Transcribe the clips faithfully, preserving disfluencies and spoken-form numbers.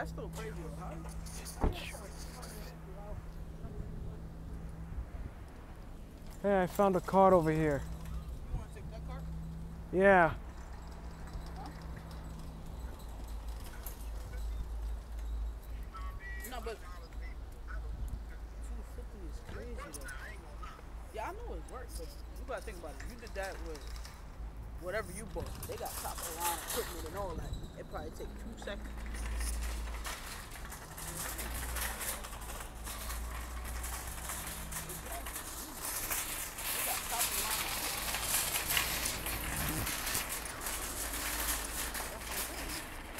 that's still crazy. How? Hey, I found a card over here. You want to take that card? Yeah. Huh? No, but two fifty is crazy though. Yeah, I know it works, but you gotta think about it. You did that with whatever you bought. They got top of the line equipment and all that. It probably take two seconds. They got top of the line equipment. That's what I'm saying.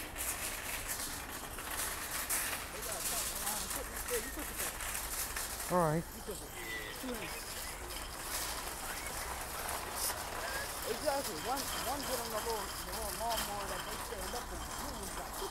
They got top of the line equipment. Yeah, you push it back. All right. You push it. Two hands. Exactly. One one get on the little the little lawnmower that they stand up on. You one's got two.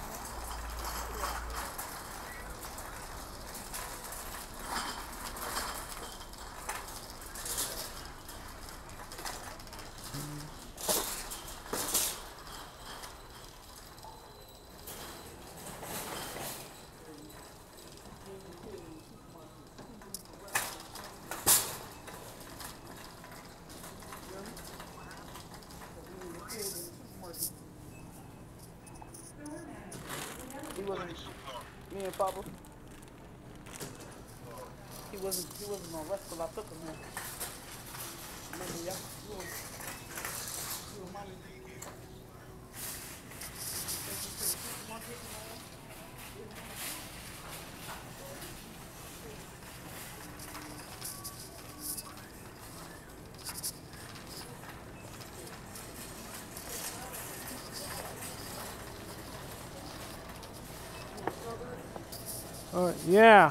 He wasn't me and Papa. He wasn't he wasn't gonna rest till I took him here. Remember, yeah? You were, you were mommy. Uh, yeah.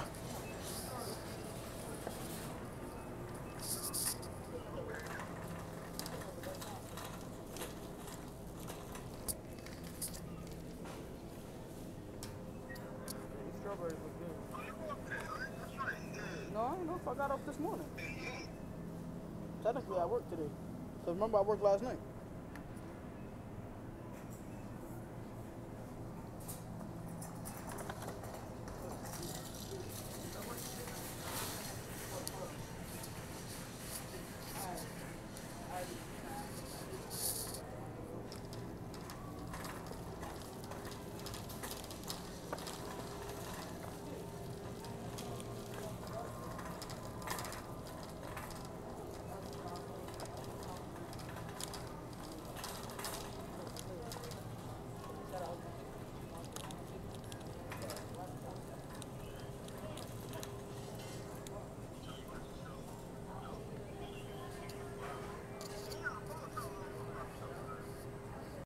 These strawberries look good. No, I don't know if I got up this morning. Technically, I worked today. Because remember, I worked last night.